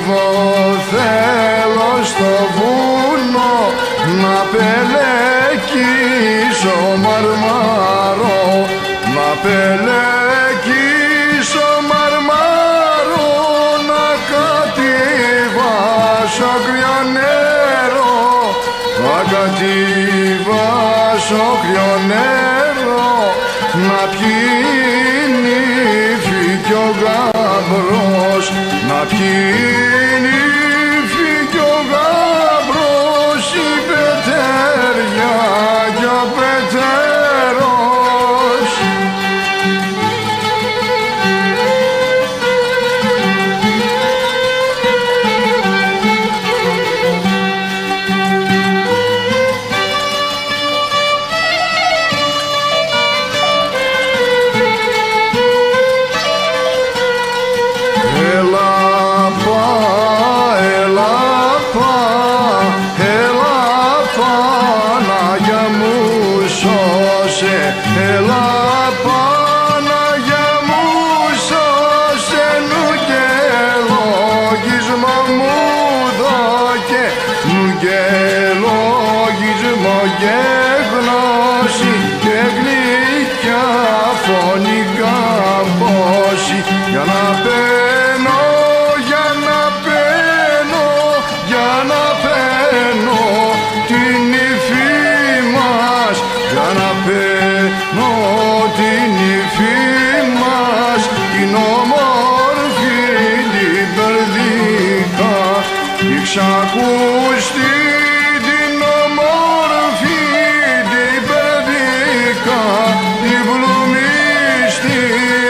κατεβώ, θέλω στο βουνό να πελεκίσω μαρμαρό, να πελεκίσω μαρμαρό, να κατεβάσω κρύο νερό, να κατεβάσω κρύο νερό, να πιει φύγει ο γαμπρός, να πιει φύγει ο γαμπρός, η πετεριά κι ο πετερός. Έλα Παναγιά μου σώσε, νου και λογισμό μου δώκε, νου και λογισμό και γνώση και γλυκιά φωνή καμπόση, για να παίρνω, για να παίρνω, για να παίρνω την υφή μας, για να παίρνω την υφή μας, την όμορφη την περδίκα, τη ξακούστη την όμορφη την περδίκα, την βλουμίστη.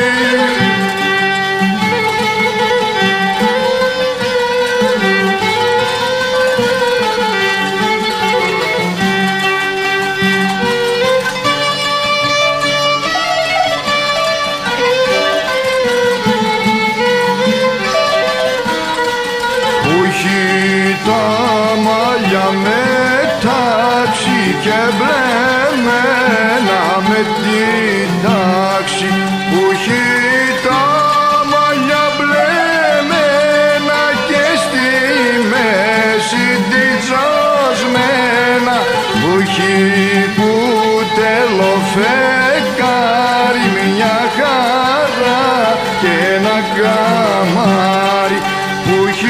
Τα μαλλιά με τάξη και μπλεμένα με την τάξη, που έχει τα μαλλιά μπλεμένα και στη μέση την τζασμένα, που έχει που τελοφεκάρει μια χαρά και ένα καμάρι, που έχει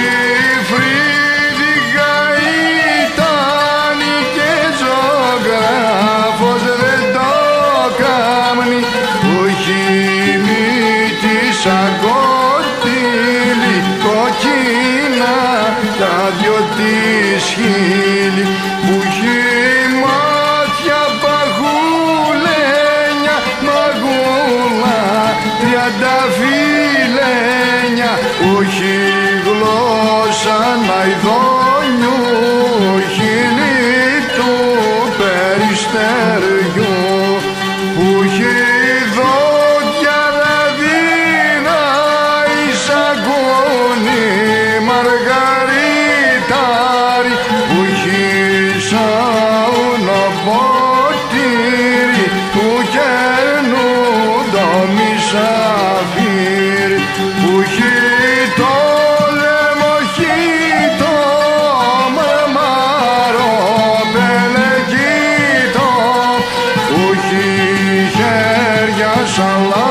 σαν κοντήλι κοκκίνα τα δυο της χείλη, που έχει μάτια παχουλένια μαγούλα τριανταφυλένια, που έχει γλώσσα ναϊδόνιου, χείλη του περιστεριού, που έχει μαργαριτάρι, που έχει σαουνο ποτήρι, που κερνούν το μισαφύρι, που έχει το λεμοχίτο μαρμαρό πελεκίτο, που έχει χέρια σαν